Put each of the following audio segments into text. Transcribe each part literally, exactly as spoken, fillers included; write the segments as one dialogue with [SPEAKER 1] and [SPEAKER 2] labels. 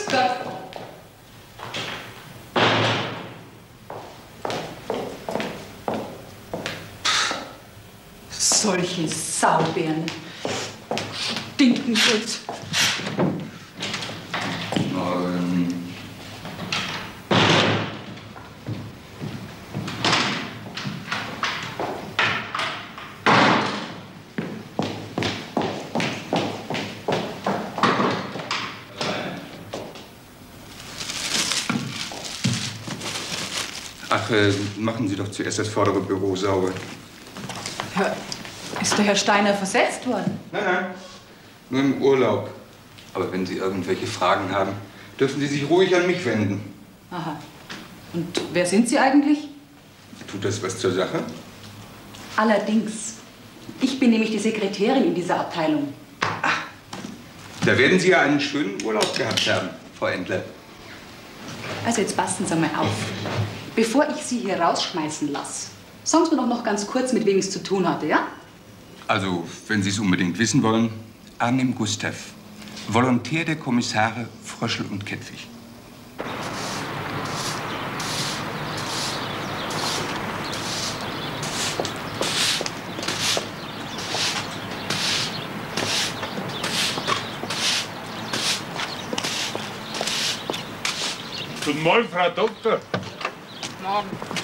[SPEAKER 1] Gott. Solche Saubären. Stinkenschutz.
[SPEAKER 2] Morgen. Ach, äh, machen Sie doch zuerst das vordere Büro sauber.
[SPEAKER 1] Ja, ist der Herr Steiner versetzt worden?
[SPEAKER 2] Nein, nein, nur im Urlaub. Aber wenn Sie irgendwelche Fragen haben, dürfen Sie sich ruhig an mich wenden.
[SPEAKER 1] Aha. Und wer sind Sie eigentlich?
[SPEAKER 2] Tut das was zur Sache?
[SPEAKER 1] Allerdings. Ich bin nämlich die Sekretärin in dieser Abteilung.
[SPEAKER 2] Ach, da werden Sie ja einen schönen Urlaub gehabt haben, Frau Endler.
[SPEAKER 1] Also jetzt passen Sie mal auf. Bevor ich Sie hier rausschmeißen lasse, sagen Sie mir doch noch ganz kurz, mit wem ich es zu tun hatte, ja?
[SPEAKER 2] Also, wenn Sie es unbedingt wissen wollen, Arnim Gustav, Volontär der Kommissare Fröschel und Kettwig.
[SPEAKER 3] Guten Morgen, Frau Doktor.
[SPEAKER 1] Morgen.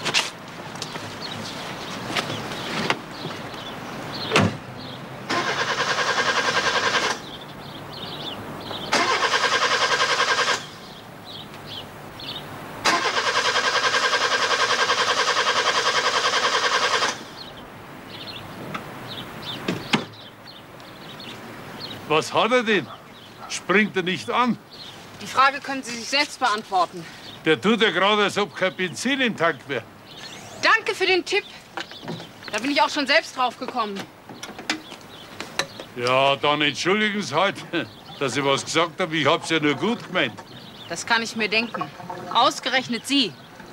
[SPEAKER 3] Was hat er denn? Springt er nicht an?
[SPEAKER 4] Die Frage können Sie sich selbst beantworten.
[SPEAKER 3] Der tut ja gerade, als ob kein Benzin im Tank wäre.
[SPEAKER 4] Danke für den Tipp. Da bin ich auch schon selbst drauf gekommen.
[SPEAKER 3] Ja, dann entschuldigen Sie halt, dass ich was gesagt habe. Ich hab's ja nur gut gemeint.
[SPEAKER 4] Das kann ich mir denken. Ausgerechnet Sie.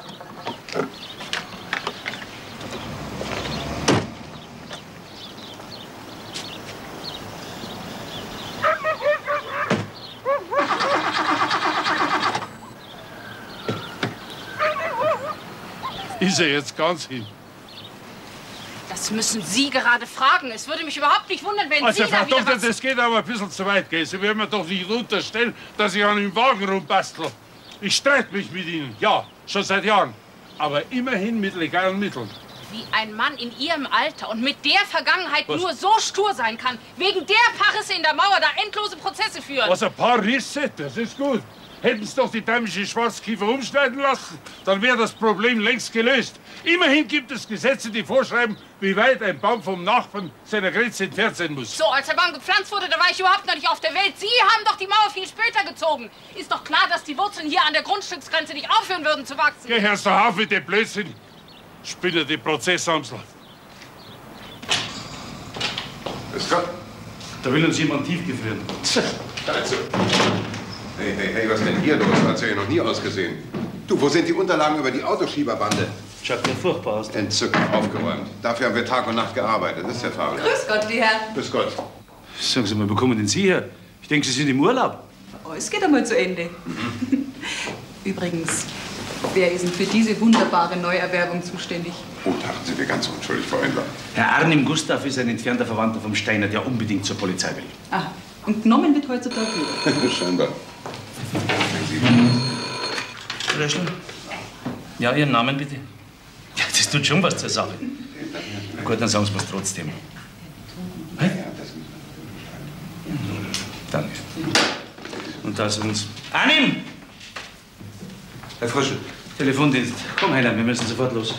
[SPEAKER 3] Ist er jetzt ganz hin?
[SPEAKER 4] Das müssen Sie gerade fragen. Es würde mich überhaupt nicht wundern, wenn
[SPEAKER 3] Also,
[SPEAKER 4] Sie da
[SPEAKER 3] Frau
[SPEAKER 4] wieder
[SPEAKER 3] Doktor,
[SPEAKER 4] was...
[SPEAKER 3] das geht aber ein bisschen zu weit, gell? Sie werden mir doch nicht unterstellen, dass ich an dem Wagen rumbastel. Ich streite mich mit Ihnen, ja, schon seit Jahren. Aber immerhin mit legalen Mitteln.
[SPEAKER 4] Wie ein Mann in Ihrem Alter und mit der Vergangenheit
[SPEAKER 3] Was?
[SPEAKER 4] nur so stur sein kann, wegen der paar Risse in der Mauer da endlose Prozesse führen.
[SPEAKER 3] Was, ein paar Risse, das ist gut. Hätten Sie doch die dämische Schwarzkiefer umschneiden lassen, dann wäre das Problem längst gelöst. Immerhin gibt es Gesetze, die vorschreiben, wie weit ein Baum vom Nachbarn seiner Grenze entfernt sein muss.
[SPEAKER 4] So, als der Baum gepflanzt wurde, da war ich überhaupt noch nicht auf der Welt. Sie haben doch die Mauer viel später gezogen. Ist doch klar, dass die Wurzeln hier an der Grundstücksgrenze nicht aufhören würden zu wachsen.
[SPEAKER 3] Geh, Herr Stahauf, mit dem Blödsinn. Spinner die Prozessamsel.
[SPEAKER 5] Grüß Gott.
[SPEAKER 6] Da will uns jemand tiefgefrieren.
[SPEAKER 5] Also. Hey, hey, hey, was ist denn hier los? Hat's ja noch nie ausgesehen. Du, wo sind die Unterlagen über die Autoschieberbande?
[SPEAKER 6] Schaut ja furchtbar aus.
[SPEAKER 5] Entzückend aufgeräumt. Dafür haben wir Tag und Nacht gearbeitet. Das ist der Fall.
[SPEAKER 1] Grüß Gott, die Herren.
[SPEAKER 5] Grüß Gott.
[SPEAKER 6] Sagen Sie mal, wo kommen denn Sie her? Ich denke, Sie sind im Urlaub.
[SPEAKER 1] Oh, es geht einmal zu Ende. Übrigens, wer ist denn für diese wunderbare Neuerwerbung zuständig?
[SPEAKER 5] Oh, dachten Sie mir ganz unschuldig, Frau Endler.
[SPEAKER 6] Herr Arnim Gustav ist ein entfernter Verwandter vom Steiner, der unbedingt zur Polizei will.
[SPEAKER 1] Ah, und genommen wird heutzutage wieder.
[SPEAKER 5] Scheinbar.
[SPEAKER 6] Röschel? Ja, Ihren Namen bitte. Ja, das tut schon was zur Sache. Na gut, dann sagen Sie es trotzdem. Hä? Danke. Und da ist uns. Arnim!
[SPEAKER 2] Herr Fröschel.
[SPEAKER 6] Telefondienst. Komm, Heiner, wir müssen sofort los.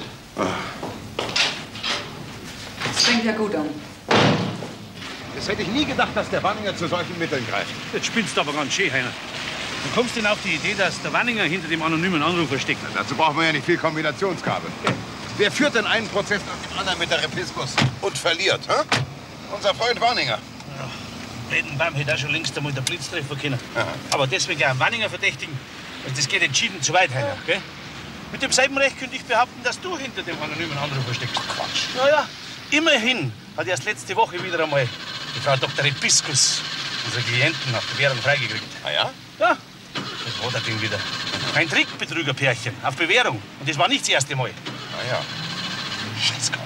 [SPEAKER 1] Das fängt ja gut an.
[SPEAKER 5] Das hätte ich nie gedacht, dass der Wanninger zu solchen Mitteln greift.
[SPEAKER 6] Jetzt spinnst du aber ganz schön, Heiner. Du kommst denn auf die Idee, dass der Wanninger hinter dem anonymen Anrufer steckt?
[SPEAKER 5] Na, dazu brauchen wir ja nicht viel Kombinationsgabe. Wer führt denn einen Prozess nach dem anderen mit der Repiskus und verliert? Hä? Unser Freund Wanninger.
[SPEAKER 6] Ja, Brettenbaum hätte auch schon längst einmal der Blitz treffen können.
[SPEAKER 5] Aha.
[SPEAKER 6] Aber deswegen auch Wanninger verdächtigen, also das geht entschieden zu weit, Heiner. Gell? Mit demselben Recht könnte ich behaupten, dass du hinter dem anonymen Anrufer steckst. Quatsch. Ja, ja. Immerhin hat erst letzte Woche wieder einmal die Frau Doktor Repiskus unsere Klienten nach der Währung freigekriegt.
[SPEAKER 5] Ah ja?
[SPEAKER 6] Ja. Das hat er den wieder? Ein Trickbetrügerpärchen auf Bewährung. Und das war nicht das erste Mal.
[SPEAKER 5] Naja.
[SPEAKER 6] Scheißkram.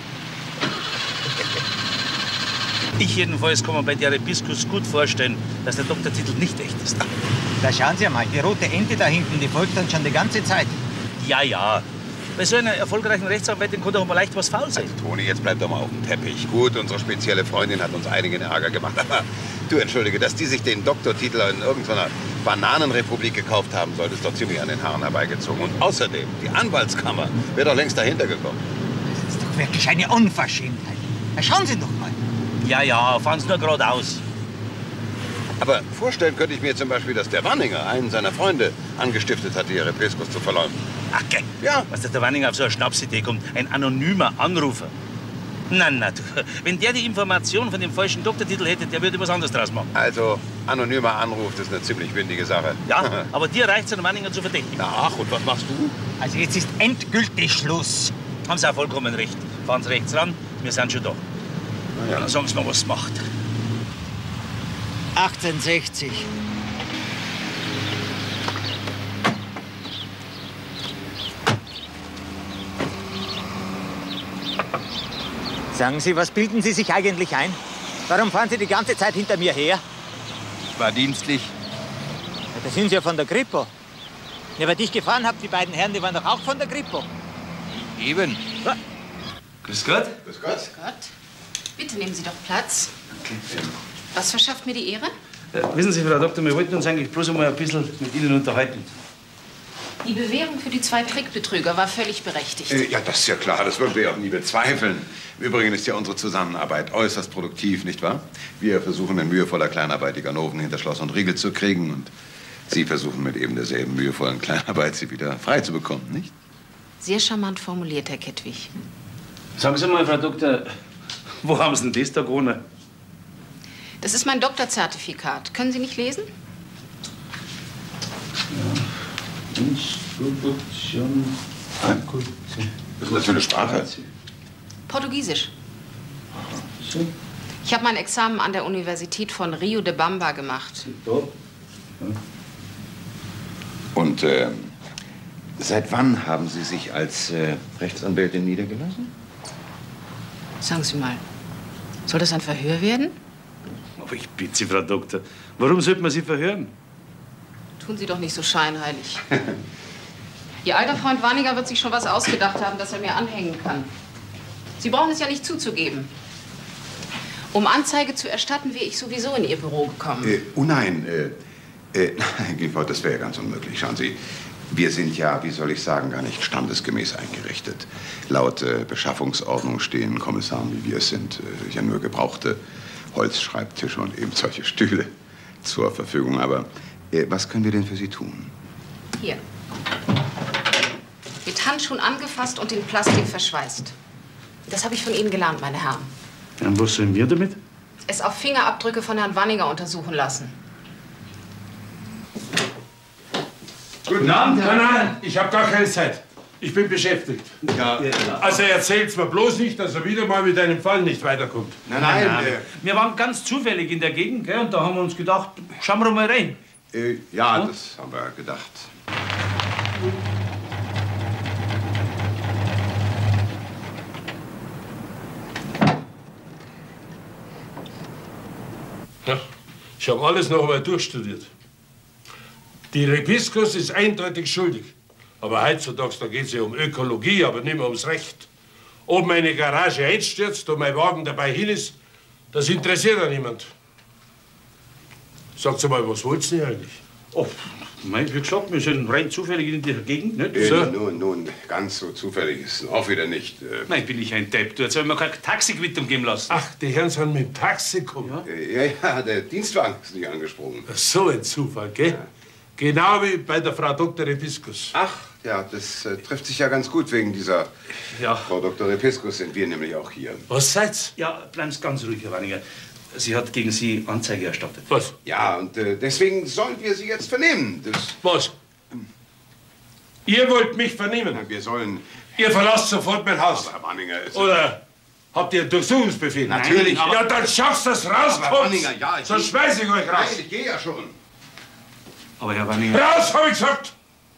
[SPEAKER 6] Ich jedenfalls kann mir bei der Hibiskus gut vorstellen, dass der Doktortitel nicht echt ist.
[SPEAKER 7] Da schauen Sie mal, die rote Ente da hinten, die folgt uns schon die ganze Zeit.
[SPEAKER 6] Ja, ja. Bei so einer erfolgreichen Rechtsanwältin kann doch mal leicht was faul sein.
[SPEAKER 5] Toni, jetzt bleib doch mal auf dem Teppich. Gut, unsere spezielle Freundin hat uns einigen Ärger gemacht. Aber du, entschuldige, dass die sich den Doktortitel in irgendeiner Bananenrepublik gekauft haben, sollte es doch ziemlich an den Haaren herbeigezogen. Und außerdem, die Anwaltskammer wäre doch längst dahinter gekommen.
[SPEAKER 7] Das ist doch wirklich eine Unverschämtheit. Na, schauen Sie doch mal.
[SPEAKER 6] Ja, ja, fahren Sie nur geradeaus.
[SPEAKER 5] Aber vorstellen könnte ich mir zum Beispiel, dass der Wanninger einen seiner Freunde angestiftet hat, die Hibiskus zu verleumden.
[SPEAKER 6] Ach, gell?
[SPEAKER 5] Ja.
[SPEAKER 6] Was, dass der Wanninger auf so eine Schnapsidee kommt? Ein anonymer Anrufer. Na, na, du. Wenn der die Information von dem falschen Doktortitel hätte, der würde was anderes draus machen.
[SPEAKER 5] Also, anonymer Anruf, das ist eine ziemlich windige Sache.
[SPEAKER 6] Ja, aber dir reicht es, den Wanninger zu verdächtigen.
[SPEAKER 5] Ach, und was machst du?
[SPEAKER 7] Also jetzt ist endgültig Schluss.
[SPEAKER 6] Haben Sie auch vollkommen recht. Fahren Sie rechts ran, wir sind schon da.
[SPEAKER 5] Na ja.
[SPEAKER 6] Dann sagen Sie mal, was es macht.
[SPEAKER 7] achtzehnhundertsechzig. Sagen Sie, was bilden Sie sich eigentlich ein? Warum fahren Sie die ganze Zeit hinter mir her?
[SPEAKER 2] War dienstlich.
[SPEAKER 7] Ja, da sind Sie ja von der Kripo. Ja, weil ich gefahren habe, die beiden Herren, die waren doch auch von der Kripo.
[SPEAKER 2] Eben.
[SPEAKER 7] Ja.
[SPEAKER 6] Grüß Gott.
[SPEAKER 5] Grüß Gott.
[SPEAKER 4] Gott, bitte nehmen Sie doch Platz. Was verschafft mir die Ehre?
[SPEAKER 6] Äh, wissen Sie, Frau Doktor, wir wollten uns eigentlich bloß einmal ein bisschen mit Ihnen unterhalten.
[SPEAKER 4] Die Bewährung für die zwei Trickbetrüger war völlig berechtigt.
[SPEAKER 5] Äh, ja, das ist ja klar, das würden wir ja auch nie bezweifeln. Im Übrigen ist ja unsere Zusammenarbeit äußerst produktiv, nicht wahr? Wir versuchen in mühevoller Kleinarbeit die Ganoven hinter Schloss und Riegel zu kriegen und Sie versuchen mit eben derselben mühevollen Kleinarbeit sie wieder frei zu bekommen, nicht?
[SPEAKER 4] Sehr charmant formuliert, Herr Kettwig.
[SPEAKER 6] Sagen Sie mal, Frau Doktor, wo haben Sie denn das da gewonnen?
[SPEAKER 4] Das ist mein Doktorzertifikat. Können Sie nicht lesen?
[SPEAKER 6] Instruktion.
[SPEAKER 5] Was ist das für eine Sprache?
[SPEAKER 4] Portugiesisch. Ich habe mein Examen an der Universität von Rio de Bamba gemacht.
[SPEAKER 5] Und äh, seit wann haben Sie sich als äh, Rechtsanwältin niedergelassen?
[SPEAKER 4] Sagen Sie mal, soll das ein Verhör werden?
[SPEAKER 6] Aber ich bitte Sie, Frau Doktor, warum sollte man Sie verhören?
[SPEAKER 4] Tun Sie doch nicht so scheinheilig. Ihr alter Freund Wanninger wird sich schon was ausgedacht haben, das er mir anhängen kann. Sie brauchen es ja nicht zuzugeben. Um Anzeige zu erstatten, wäre ich sowieso in Ihr Büro gekommen.
[SPEAKER 5] Äh, oh nein, äh, äh, nein, das wäre ja ganz unmöglich. Schauen Sie, wir sind ja, wie soll ich sagen, gar nicht standesgemäß eingerichtet. Laut äh, Beschaffungsordnung stehen Kommissaren, wie wir es sind, äh, ja nur gebrauchte Holzschreibtische und eben solche Stühle zur Verfügung. Aber äh, was können wir denn für Sie tun?
[SPEAKER 4] Hier. Mit Handschuhen angefasst und in Plastik verschweißt. Das habe ich von Ihnen gelernt, meine Herren.
[SPEAKER 6] Und was sollen wir damit?
[SPEAKER 4] Es auf Fingerabdrücke von Herrn Wanninger untersuchen lassen.
[SPEAKER 3] Guten Abend, nein, nein, ich habe gar keine Zeit. Ich bin beschäftigt.
[SPEAKER 5] Ja,
[SPEAKER 3] Also erzählt's mir bloß nicht, dass er wieder mal mit einem Fall nicht weiterkommt.
[SPEAKER 5] nein, nein.
[SPEAKER 6] Nein, wir waren ganz zufällig in der Gegend, gell, und da haben wir uns gedacht, schauen wir mal rein.
[SPEAKER 5] Äh, äh, ja, das haben wir gedacht.
[SPEAKER 3] Ja, ich habe alles noch einmal durchstudiert. Die Hibiskus ist eindeutig schuldig. Aber heutzutage da geht es ja um Ökologie, aber nicht mehr ums Recht. Ob meine Garage einstürzt und mein Wagen dabei hin ist, das interessiert ja niemand. Sagt mal, was wollt's denn eigentlich?
[SPEAKER 6] Oh, mein, wie gesagt, wir sind rein zufällig in der Gegend, nicht?
[SPEAKER 5] Äh,
[SPEAKER 3] So.
[SPEAKER 5] nun, nun, ganz so zufällig ist es auch wieder nicht. Äh,
[SPEAKER 6] Nein, bin ich ein Depp. Du hast mir keine Taxiquittung geben lassen.
[SPEAKER 3] Ach, die Herren sind mit dem Taxi gekommen.
[SPEAKER 5] äh, ja, ja, der Dienstwagen ist nicht angesprungen.
[SPEAKER 3] So ein Zufall, gell? Ja. Genau wie bei der Frau Doktor Hibiskus.
[SPEAKER 5] Ach, ja, das äh, trifft sich ja ganz gut wegen dieser
[SPEAKER 6] Ja.
[SPEAKER 5] Frau Doktor Hibiskus sind wir nämlich auch hier.
[SPEAKER 3] Was seid's?
[SPEAKER 6] Ja, bleiben Sie ganz ruhig, Herr Wanninger. Sie hat gegen Sie Anzeige erstattet.
[SPEAKER 3] Was?
[SPEAKER 5] Ja, und äh, deswegen sollen wir Sie jetzt vernehmen. Das,
[SPEAKER 3] Was? Ihr wollt mich vernehmen?
[SPEAKER 5] wir sollen...
[SPEAKER 3] Ihr verlasst sofort mein Haus.
[SPEAKER 5] Herr Wanninger, es-
[SPEAKER 3] Oder habt ihr einen Durchsuchungsbefehl?
[SPEAKER 5] Natürlich.
[SPEAKER 3] Nein, ja, dann schaffst du das rauskommt.
[SPEAKER 5] Aber Wanninger, ja, ich-
[SPEAKER 3] Sonst schmeiß ich euch raus.
[SPEAKER 5] Nein, ich gehe ja schon.
[SPEAKER 6] Aber Herr Wanninger...
[SPEAKER 3] Raus, hab ich gesagt!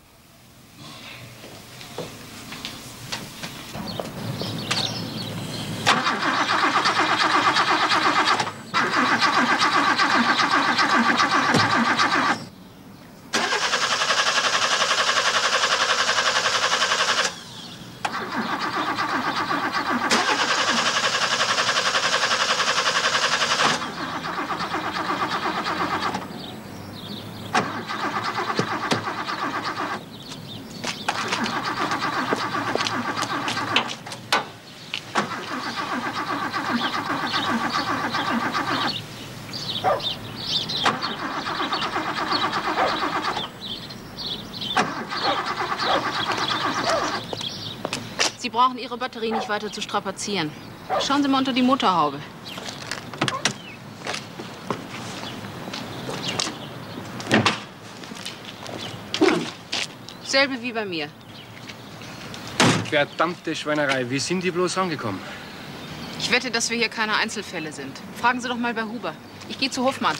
[SPEAKER 4] Sie brauchen Ihre Batterie nicht weiter zu strapazieren. Schauen Sie mal unter die Motorhaube. Selbe wie bei mir.
[SPEAKER 8] Verdammte Schweinerei. Wie sind die bloß angekommen?
[SPEAKER 4] Ich wette, dass wir hier keine Einzelfälle sind. Fragen Sie doch mal bei Huber. Ich gehe zu Hofmann.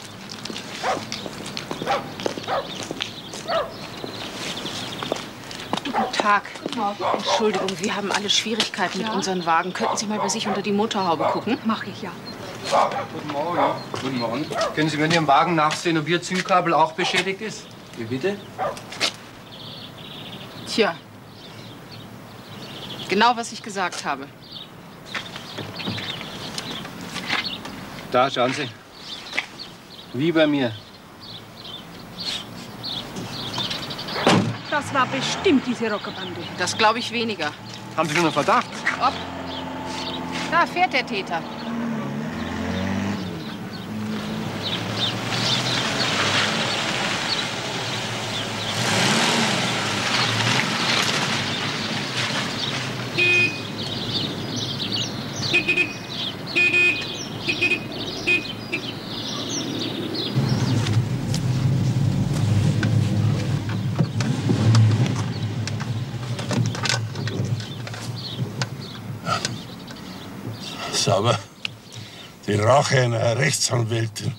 [SPEAKER 4] Guten Tag. Entschuldigung, wir haben alle Schwierigkeiten mit unseren Wagen. Könnten Sie mal bei sich unter die Motorhaube gucken?
[SPEAKER 1] Mach ich, ja.
[SPEAKER 8] Guten Morgen. Guten Morgen. Können Sie mir in Ihrem Wagen nachsehen, ob Ihr Zündkabel auch beschädigt ist? Wie bitte?
[SPEAKER 4] Tja. Genau, was ich gesagt habe.
[SPEAKER 8] Da, schauen Sie. Wie bei mir.
[SPEAKER 1] Das war bestimmt diese Rockerbande.
[SPEAKER 4] Das glaube ich weniger.
[SPEAKER 8] Haben Sie schon einen Verdacht?
[SPEAKER 4] Ob? Da fährt der Täter.
[SPEAKER 3] Aber die Rache einer Rechtsanwältin.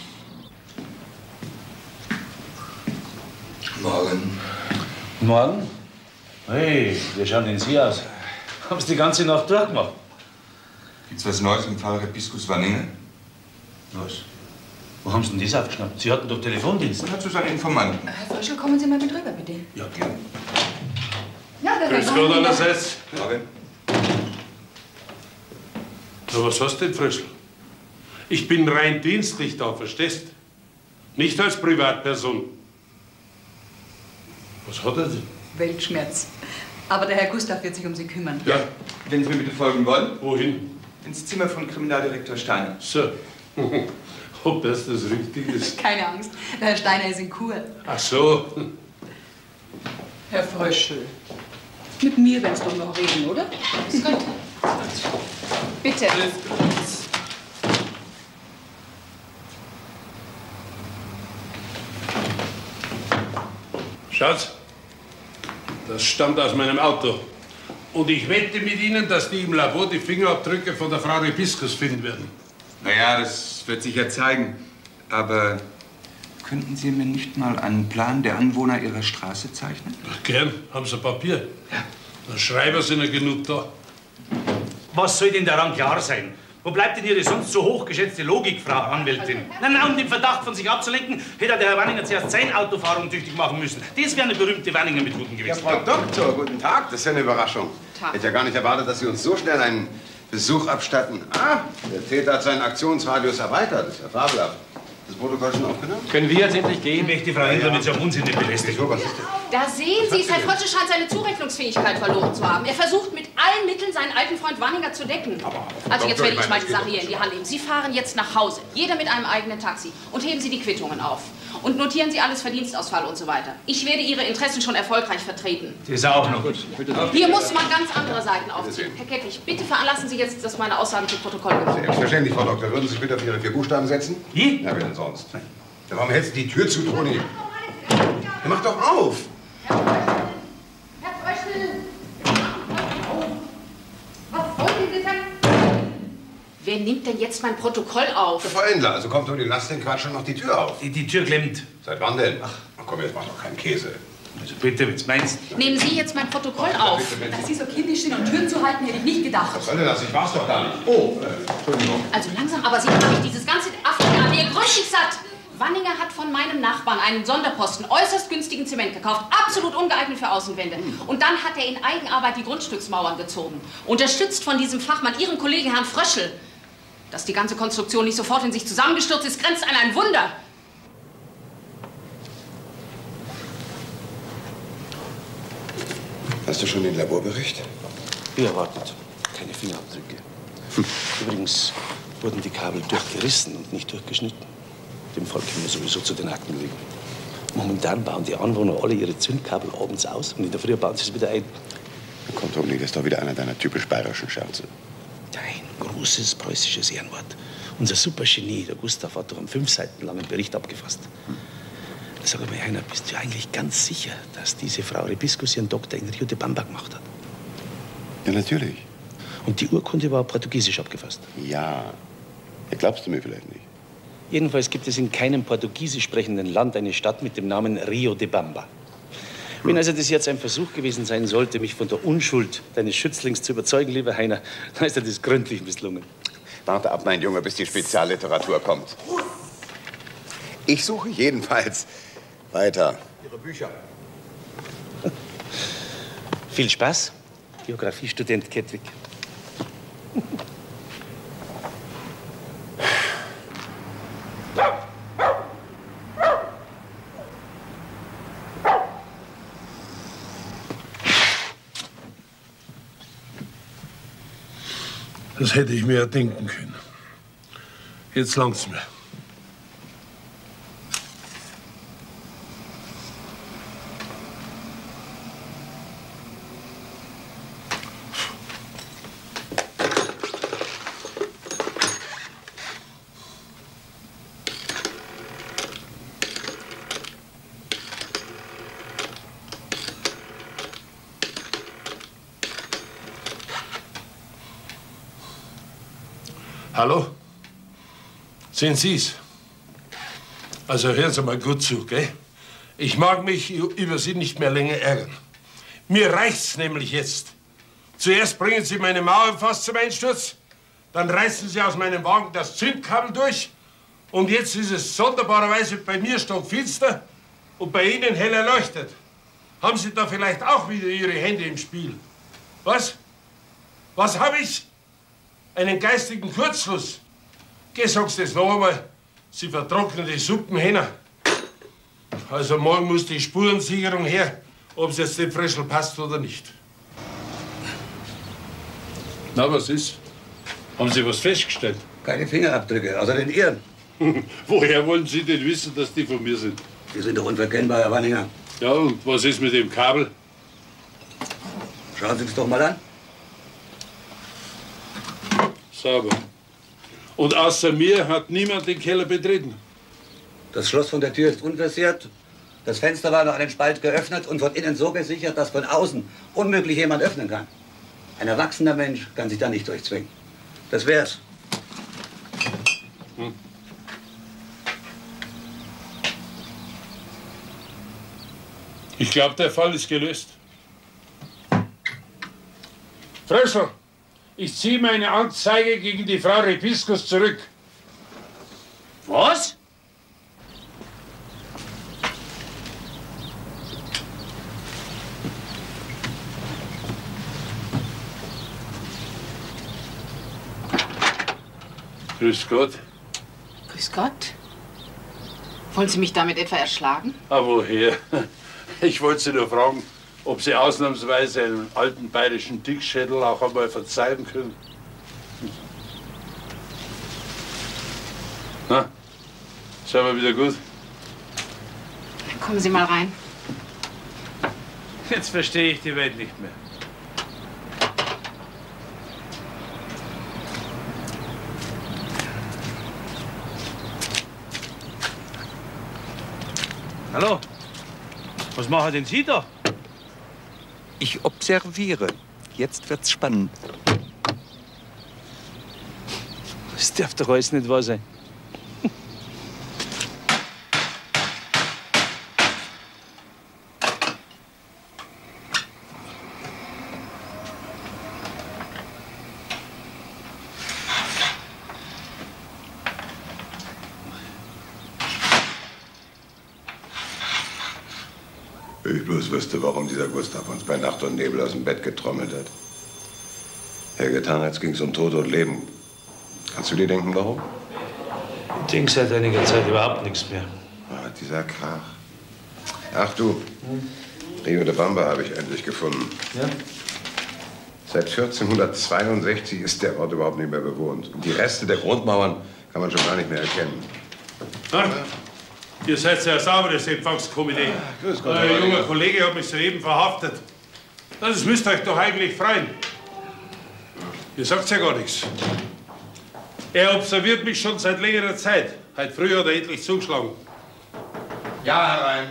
[SPEAKER 2] Morgen.
[SPEAKER 6] Morgen? Hey, wie schauen denn Sie aus? Haben Sie die ganze Nacht durchgemacht?
[SPEAKER 2] Gibt's was Neues im Fall Repiskus Wanninger?
[SPEAKER 6] Was? Wo haben Sie denn das aufgeschnappt? Sie hatten doch Telefondienst.
[SPEAKER 2] Er hat zu seinen Informanten.
[SPEAKER 1] Herr Fröschel, kommen Sie mal mit rüber, bitte.
[SPEAKER 2] Ja, gerne.
[SPEAKER 1] Ja, der
[SPEAKER 3] Grüß
[SPEAKER 1] Herr
[SPEAKER 3] Gott
[SPEAKER 1] Wanninger.
[SPEAKER 3] allerseits.
[SPEAKER 2] Morgen.
[SPEAKER 3] Na, was hast du denn, Fröschel? Ich bin rein dienstlich da, verstehst? Nicht als Privatperson. Was hat er denn?
[SPEAKER 1] Weltschmerz. Aber der Herr Gustav wird sich um Sie kümmern.
[SPEAKER 3] Ja,
[SPEAKER 2] Wenn Sie mir bitte folgen wollen,
[SPEAKER 3] wohin?
[SPEAKER 2] ins Zimmer von Kriminaldirektor Steiner.
[SPEAKER 3] So. Ob das das richtig ist?
[SPEAKER 1] Keine Angst, der Herr Steiner ist in Kur.
[SPEAKER 3] Ach so.
[SPEAKER 1] Herr Fröschel, mit mir werden Sie doch noch reden, oder?
[SPEAKER 4] Ist gut. Bitte.
[SPEAKER 3] Schatz, das stammt aus meinem Auto. Und ich wette mit Ihnen, dass die im Labor die Fingerabdrücke von der Frau Repiskus finden werden.
[SPEAKER 2] Naja, das wird sich ja zeigen. Aber könnten Sie mir nicht mal einen Plan der Anwohner Ihrer Straße zeichnen?
[SPEAKER 3] Ach, gern. Haben Sie Papier? Ja. Dann Schreiber sind ja genug da.
[SPEAKER 6] Was soll denn daran klar sein? Wo bleibt denn Ihre sonst so hochgeschätzte Logik, Frau Anwältin? Na, na, um den Verdacht von sich abzulenken, hätte der Herr Wanninger zuerst seine Autofahrung tüchtig machen müssen. Das wäre eine berühmte Wanninger-Methode gewesen.
[SPEAKER 5] Ja, Frau Doktor, guten Tag. Das ist ja eine Überraschung.
[SPEAKER 4] Tag.
[SPEAKER 5] Ich hätte ja gar nicht erwartet, dass Sie uns so schnell einen Besuch abstatten. Ah, der Täter hat seinen Aktionsradius erweitert. Das ist ja fabelhaft. Das Protokoll schon aufgenommen?
[SPEAKER 8] Können wir jetzt endlich
[SPEAKER 6] Ich
[SPEAKER 8] gehen?
[SPEAKER 6] möchte Frau Händler mit so einem Unsinn nicht belästigen.
[SPEAKER 5] So, was ist denn?
[SPEAKER 4] Da sehen Sie, Herr Fröschel scheint seine Zurechnungsfähigkeit verloren zu haben. Er versucht mit allen Mitteln, seinen alten Freund Wanninger zu decken. Also jetzt werde ich mal die Sache hier in die Hand nehmen. Sie fahren jetzt nach Hause, jeder mit einem eigenen Taxi, und heben Sie die Quittungen auf. Und notieren Sie alles Verdienstausfall und so weiter. Ich werde Ihre Interessen schon erfolgreich vertreten.
[SPEAKER 6] Das ist auch noch gut.
[SPEAKER 4] Hier muss man ganz andere Seiten aufziehen. Herr Kettlich, bitte veranlassen Sie jetzt, dass meine Aussagen zu Protokoll genommen werden.
[SPEAKER 5] Selbstverständlich, Frau Doktor. Würden Sie sich bitte auf Ihre vier Buchstaben setzen?
[SPEAKER 6] Wie?
[SPEAKER 5] Na, wer denn sonst? Ja, warum hältst du die Tür zu, Toni? Ja, mach doch auf!
[SPEAKER 4] Herr Fröschel! Was wollen Sie denn? Wer nimmt denn jetzt mein Protokoll auf?
[SPEAKER 5] Frau Endler, also kommt Toni, lass den Quatsch und mach die Tür auf.
[SPEAKER 6] Die, die Tür klemmt.
[SPEAKER 5] Seit wann denn? Ach, Komm, jetzt mach doch keinen Käse.
[SPEAKER 6] Also bitte, wenn's meinst.
[SPEAKER 4] Nehmen Sie jetzt mein Protokoll auf.
[SPEAKER 1] Dass Sie so kindisch sind und Türen zu halten, hätte ich nicht gedacht.
[SPEAKER 5] Was soll denn das? Ich war's doch gar nicht. Oh, äh, Entschuldigung.
[SPEAKER 4] Also langsam, aber sicher habe ich dieses ganze Affenjahr mir gründlich satt. Wanninger hat von meinem Nachbarn einen Sonderposten, äußerst günstigen Zement gekauft, absolut ungeeignet für Außenwände. Und dann hat er in Eigenarbeit die Grundstücksmauern gezogen. Unterstützt von diesem Fachmann, Ihrem Kollegen Herrn Fröschel. Dass die ganze Konstruktion nicht sofort in sich zusammengestürzt ist, grenzt an ein Wunder.
[SPEAKER 5] Hast du schon den Laborbericht?
[SPEAKER 6] Wie erwartet. Keine Fingerabdrücke. Hm. Übrigens wurden die Kabel durchgerissen und nicht durchgeschnitten. Dem Fall können wir sowieso zu den Akten legen. Momentan bauen die Anwohner alle ihre Zündkabel abends aus und in der Früh bauen sie es wieder ein.
[SPEAKER 5] Na komm, Tommy, das ist doch wieder einer deiner typisch bayerischen Scherze.
[SPEAKER 6] Ein großes preußisches Ehrenwort. Unser Supergenie, der Gustav, hat doch einen fünf Seiten langen Bericht abgefasst. Hm. Sag mal, Heiner, bist du eigentlich ganz sicher, dass diese Frau Rebiskus ihren Doktor in Rio de Bamba gemacht hat?
[SPEAKER 5] Ja, natürlich.
[SPEAKER 6] Und die Urkunde war portugiesisch abgefasst?
[SPEAKER 5] Ja. Ja, glaubst du mir vielleicht nicht?
[SPEAKER 6] Jedenfalls gibt es in keinem portugiesisch sprechenden Land eine Stadt mit dem Namen Rio de Bamba. Wenn also das jetzt ein Versuch gewesen sein sollte, mich von der Unschuld deines Schützlings zu überzeugen, lieber Heiner, dann ist dir das gründlich misslungen.
[SPEAKER 5] Warte ab, mein Junge, bis die Spezialliteratur kommt. Ich suche jedenfalls weiter. Ihre Bücher.
[SPEAKER 6] Viel Spaß, Geografiestudent Kettwig.
[SPEAKER 3] Das hätte ich mir ja denken können. Jetzt langt's mir. Hallo? Sind Sie's? Also hören Sie mal gut zu, gell? Ich mag mich über Sie nicht mehr länger ärgern. Mir reicht's nämlich jetzt. Zuerst bringen Sie meine Mauer fast zum Einsturz, dann reißen Sie aus meinem Wagen das Zündkabel durch und jetzt ist es sonderbarerweise bei mir stockfinster und bei Ihnen hell erleuchtet. Haben Sie da vielleicht auch wieder Ihre Hände im Spiel? Was? Was habe ich? Einen geistigen Kurzschluss. Geh, sagst das noch einmal. Sie vertrocknen die Suppenhähner. Also morgen muss die Spurensicherung her, ob es jetzt dem Fröschel passt oder nicht. Na, was ist? Haben Sie was festgestellt?
[SPEAKER 9] Keine Fingerabdrücke, außer den Ihren.
[SPEAKER 3] Woher wollen Sie denn wissen, dass die von mir sind?
[SPEAKER 9] Die sind doch unverkennbar, Herr Wanninger.
[SPEAKER 3] Ja, und was ist mit dem Kabel?
[SPEAKER 9] Schauen Sie es doch mal an.
[SPEAKER 3] Sauber. Und außer mir hat niemand den Keller betreten.
[SPEAKER 9] Das Schloss von der Tür ist unversehrt. Das Fenster war noch einen Spalt geöffnet und von innen so gesichert, dass von außen unmöglich jemand öffnen kann. Ein erwachsener Mensch kann sich da nicht durchzwingen. Das wär's.
[SPEAKER 3] Hm. Ich glaube, der Fall ist gelöst. Fröschel, ich ziehe meine Anzeige gegen die Frau Rebiskus zurück.
[SPEAKER 6] Was?
[SPEAKER 3] Grüß Gott.
[SPEAKER 4] Grüß Gott. Wollen Sie mich damit etwa erschlagen?
[SPEAKER 3] Ah, woher? Ich wollte Sie nur fragen, ob Sie ausnahmsweise einen alten bayerischen Dickschädel auch einmal verzeihen können. Na, sind wir wieder gut?
[SPEAKER 4] Kommen Sie mal rein.
[SPEAKER 6] Jetzt verstehe ich die Welt nicht mehr. Hallo? Was machen denn Sie da?
[SPEAKER 10] Ich observiere. Jetzt wird's spannend.
[SPEAKER 6] Das darf doch alles nicht wahr sein.
[SPEAKER 5] Wenn ich bloß wüsste, warum dieser Gustav uns bei Nacht und Nebel aus dem Bett getrommelt hat. Er getan, als ging es um Tod und Leben. Kannst du dir denken, warum?
[SPEAKER 6] Ich denke seit einiger Zeit überhaupt nichts mehr.
[SPEAKER 5] Ah, dieser Krach. Ach du, Rio de Bamba habe ich endlich gefunden.
[SPEAKER 6] Ja?
[SPEAKER 5] Seit vierzehnhundertzweiundsechzig ist der Ort überhaupt nicht mehr bewohnt. Und die Reste der Grundmauern kann man schon gar nicht mehr erkennen.
[SPEAKER 3] Na, ihr seid ja ein sauberes Empfangskomitee.
[SPEAKER 5] Grüß Gott,
[SPEAKER 3] Ein junger Kollege hat mich soeben verhaftet. Das müsst euch doch eigentlich freuen. Ihr sagt ja gar nichts. Er observiert mich schon seit längerer Zeit. Heute früh hat er endlich zugeschlagen.
[SPEAKER 5] Ja, herein.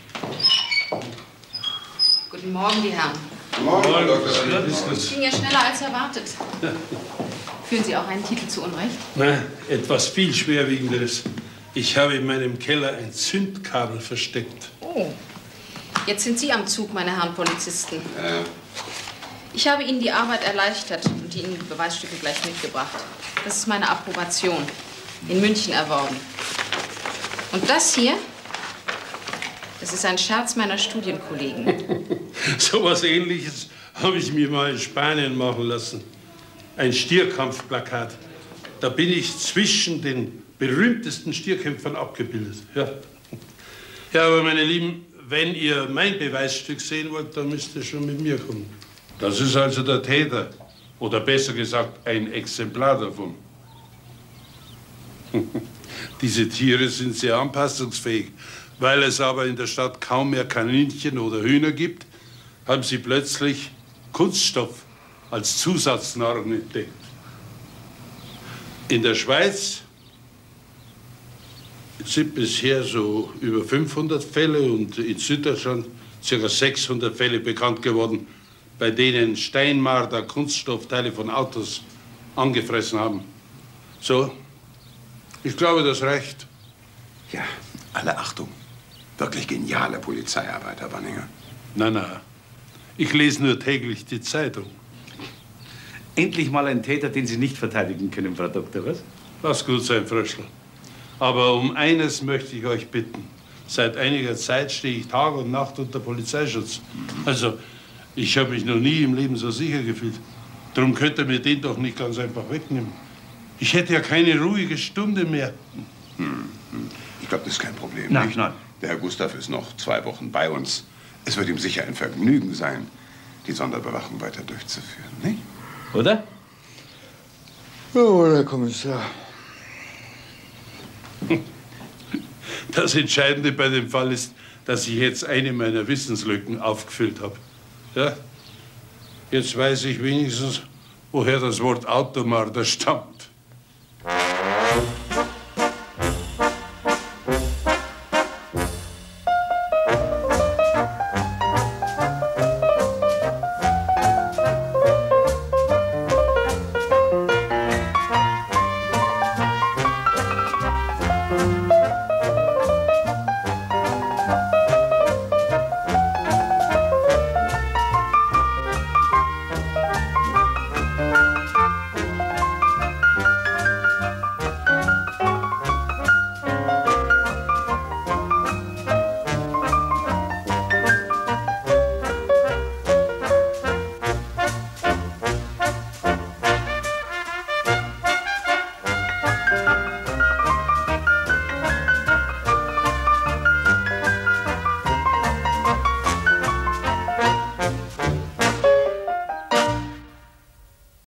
[SPEAKER 4] Guten Morgen, die Herren.
[SPEAKER 5] Morgen, Morgen Doktor.
[SPEAKER 4] Es ging ja schneller als erwartet. Führen Sie auch einen Titel zu Unrecht?
[SPEAKER 3] Nein, etwas viel Schwerwiegenderes. Ich habe in meinem Keller ein Zündkabel versteckt.
[SPEAKER 4] Oh. Jetzt sind Sie am Zug, meine Herren Polizisten.
[SPEAKER 5] Ja.
[SPEAKER 4] Ich habe Ihnen die Arbeit erleichtert und Ihnen die Beweisstücke gleich mitgebracht. Das ist meine Approbation. In München erworben. Und das hier, das ist ein Scherz meiner Studienkollegen.
[SPEAKER 3] So was Ähnliches habe ich mir mal in Spanien machen lassen. Ein Stierkampfplakat. Da bin ich zwischen den berühmtesten Stierkämpfern abgebildet. Ja. Ja, aber meine Lieben, wenn ihr mein Beweisstück sehen wollt, dann müsst ihr schon mit mir kommen. Das ist also der Täter. Oder besser gesagt, ein Exemplar davon. Diese Tiere sind sehr anpassungsfähig. Weil es aber in der Stadt kaum mehr Kaninchen oder Hühner gibt, haben sie plötzlich Kunststoff als Zusatznahrung entdeckt. In der Schweiz sind bisher so über fünfhundert Fälle und in Süddeutschland ca. sechshundert Fälle bekannt geworden, bei denen Steinmarder Kunststoffteile von Autos angefressen haben. So, ich glaube, das reicht.
[SPEAKER 5] Ja, alle Achtung. Wirklich geniale Polizeiarbeit, Herr Wanninger.
[SPEAKER 3] Na, na. Ich lese nur täglich die Zeitung.
[SPEAKER 6] Endlich mal ein Täter, den Sie nicht verteidigen können, Frau Doktor, was?
[SPEAKER 3] Lass gut sein, Fröschl. Aber um eines möchte ich euch bitten. Seit einiger Zeit stehe ich Tag und Nacht unter Polizeischutz. Also, ich habe mich noch nie im Leben so sicher gefühlt. Darum könnt ihr mir den doch nicht ganz einfach wegnehmen. Ich hätte ja keine ruhige Stunde mehr.
[SPEAKER 5] Hm, hm. Ich glaube, das ist kein Problem.
[SPEAKER 6] Nein,
[SPEAKER 5] nicht?
[SPEAKER 6] nein.
[SPEAKER 5] Der Herr Gustav ist noch zwei Wochen bei uns. Es wird ihm sicher ein Vergnügen sein, die Sonderbewachung weiter durchzuführen, nicht?
[SPEAKER 6] Oder?
[SPEAKER 10] Oh, Herr Kommissar.
[SPEAKER 3] Das Entscheidende bei dem Fall ist, dass ich jetzt eine meiner Wissenslücken aufgefüllt habe. Ja? Jetzt weiß ich wenigstens, woher das Wort Automarder stammt.